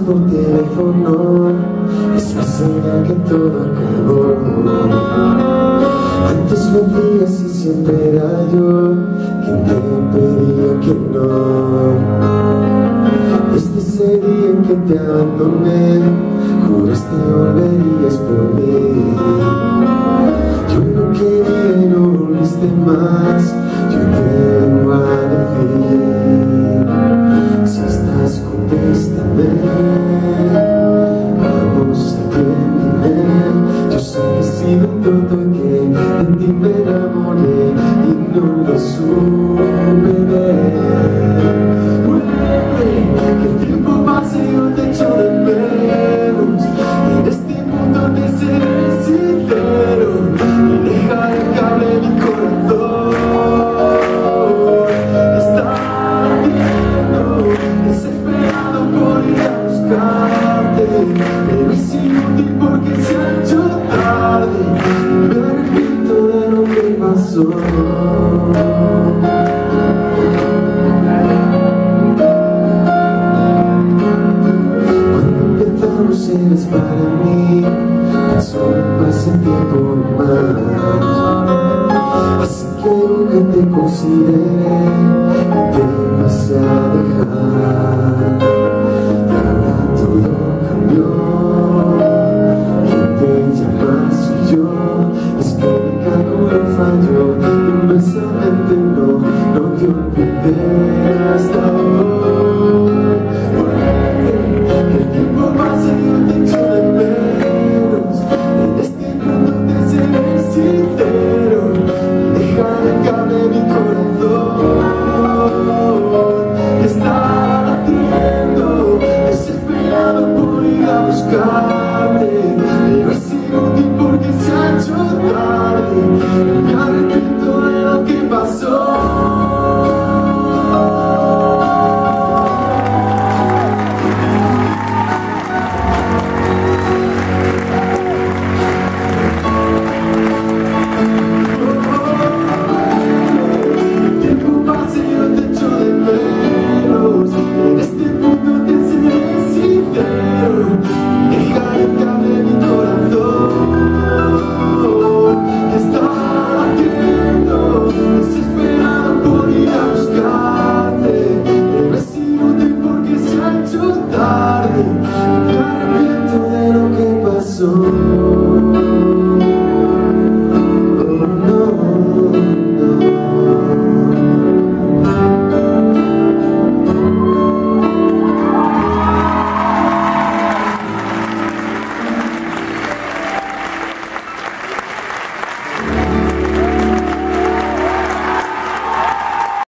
por teléfono es una señal que todo acabó. Antes lo hacías y siempre era yo quien te pedía que no. Desde ese día en que te abandoné, juraste volverías por mí. Yo no quería y no volviste más. Yo te vengo a decir, si estás, contéstame. Vamos a terminar. Yo sé que he sido un tonto y que en ti me enamoré y no lo supe ver. Que el tiempo pase y yo te echo de menos. En este mundo te seré sincero y dejaré que hable mi corazón. Está ardiendo, desesperado por ir a buscarte, pero es inútil porque se ha hecho tarde. Me arrepiento de lo que pasó. Eres para mí, tan solo pasa el tiempo más. Así quiero que te considere y te vas a dejar. Y ahora todo cambió. Quien te llama soy yo. Es que mi cálculo falló. Inmensamente no te olvidé hasta hoy.